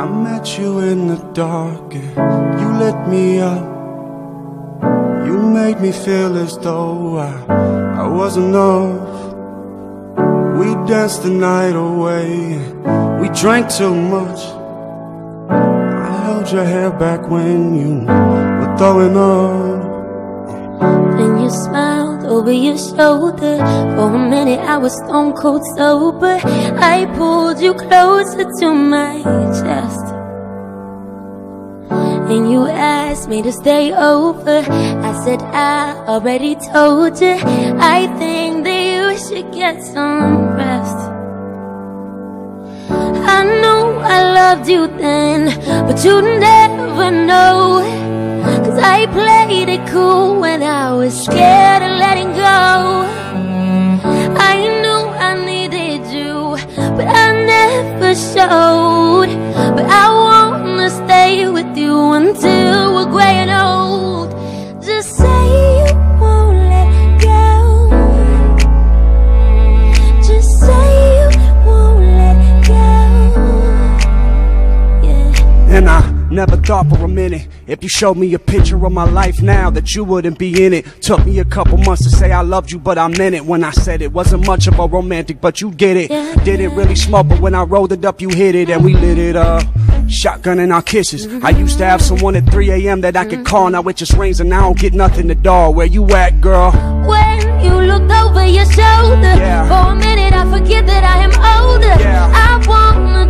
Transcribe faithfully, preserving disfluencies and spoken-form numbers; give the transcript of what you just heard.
I met you in the dark and you lit me up. You made me feel as though I, I was enough. We danced the night away, we drank too much. I held your hair back when you were throwing up. Then you smiled over your shoulder. For a minute I was stone cold sober. I pulled you closer to my chest, and you asked me to stay over. I said I already told you. I think that you should get some rest. I know I loved you then, but you never know. Cause I played it cool when I was scared of letting go. I knew I needed you, but I never showed. But I wanna stay with you until we're gray and old. Just say you won't let go. Just say you won't let go. Yeah. And I never thought for a minute, if you showed me a picture of my life now, that you wouldn't be in it. Took me a couple months to say I loved you, but I meant it when I said it. Wasn't much of a romantic, but you get it. Yeah. Didn't really smoke, but when I rolled it up, you hit it, and we lit it up. Shotgunning our kisses. I used to have someone at three A M that I could call. Now it just rings and I don't get nothing at all. Where you at, girl? When you looked over your shoulder, Yeah. for a minute I forget that I am older. Yeah. I wanna